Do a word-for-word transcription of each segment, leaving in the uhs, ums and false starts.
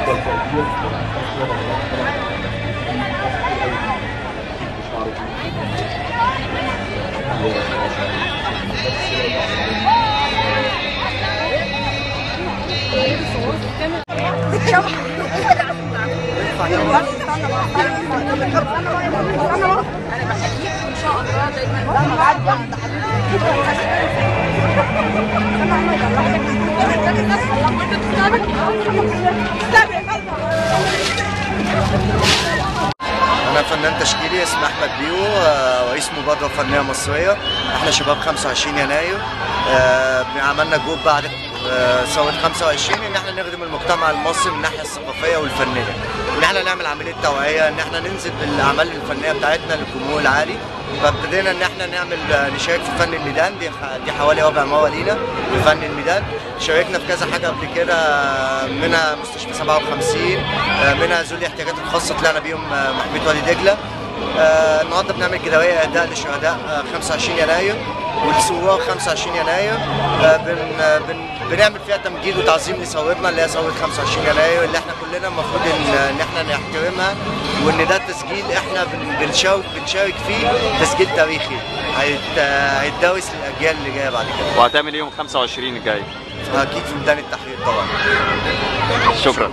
أنا فنان تشكيلي اسمي أحمد بيو، رئيس مبادرة فنية مصرية. احنا شباب خمسة وعشرين يناير، عملنا جروب بعد ثورة خمسة وعشرين ان احنا نخدم المجتمع المصري من الناحية الثقافية والفنية، وان احنا نعمل عملية توعية، ان احنا ننزل بالاعمال الفنية بتاعتنا للجمهور العالي. فابتدينا ان احنا نعمل نشارك في فن الميدان، دي دي حوالي ربع مرة لينا في فن الميدان. شاركنا في كذا حاجة قبل كده، منها مستشفى سبعة وخمسين، منها ذوي الاحتياجات الخاصة طلعنا بيهم محمية وادي دجلة. آه النهارده بنعمل جدارية اهداء لشهداء آه خمسة وعشرين يناير والثوار خمسة وعشرين يناير. آه بن آه بن بنعمل فيها تمجيد وتعظيم لثورتنا اللي هي ثورة خمسة وعشرين يناير، اللي احنا كلنا المفروض ان, إن احنا نحترمها، وان ده تسجيل احنا بنشارك بنشارك فيه تسجيل تاريخي هيتدرس للاجيال اللي جايه بعد كده. وهتعمل ايه يوم خمسة وعشرين الجاي؟ اكيد في ميدان التحرير طبعا. شكرا.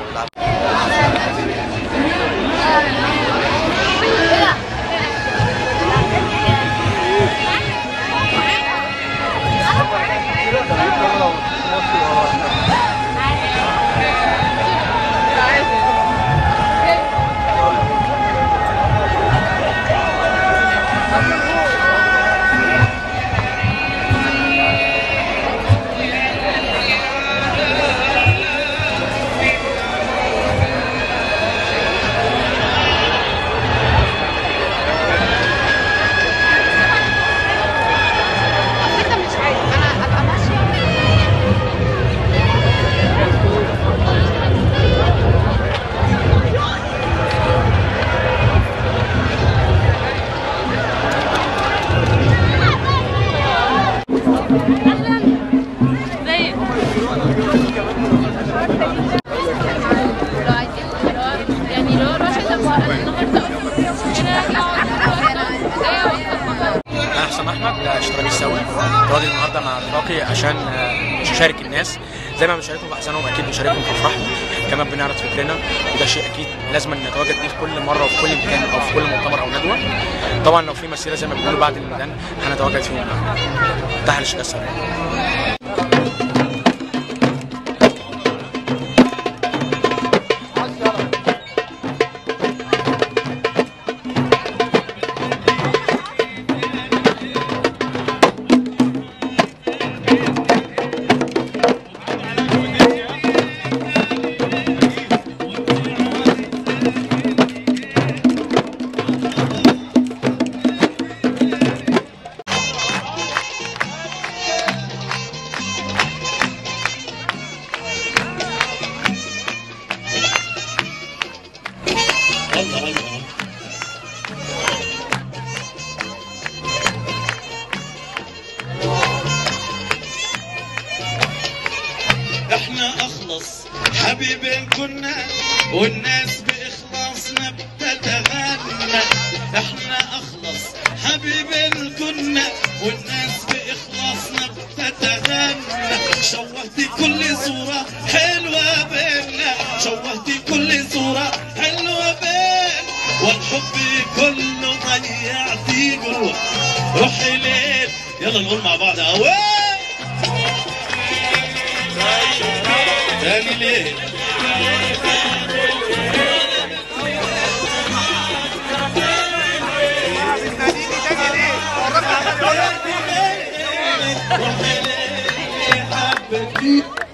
احمد اشتراكي السوي راجل النهارده مع الراقي عشان نشارك الناس زي ما بنشاركهم في احزانهم، اكيد بنشاركهم في افراحهم، كمان بنعرض فكرنا، وده شيء اكيد لازم نتواجد فيه في كل مره وفي كل مكان او في كل مؤتمر او ندوه. طبعا لو في مسيره زي ما بيقولوا بعد الميدان هنتواجد فيهم. تحت الشكل السريع. احنا اخلص حبيبين كنا والناس باخلاصنا بتتغنى. احنا اخلص حبيبين كنا والناس باخلاصنا بتتغنى. شوهتي كل صورة حلوة بينا، شوهتي كل صورة حلوة بينا، والحب كله ضيعتي جوا روحي ليل. يلا نقول مع بعض اوي تاني ليه؟ روحي ليه حبتي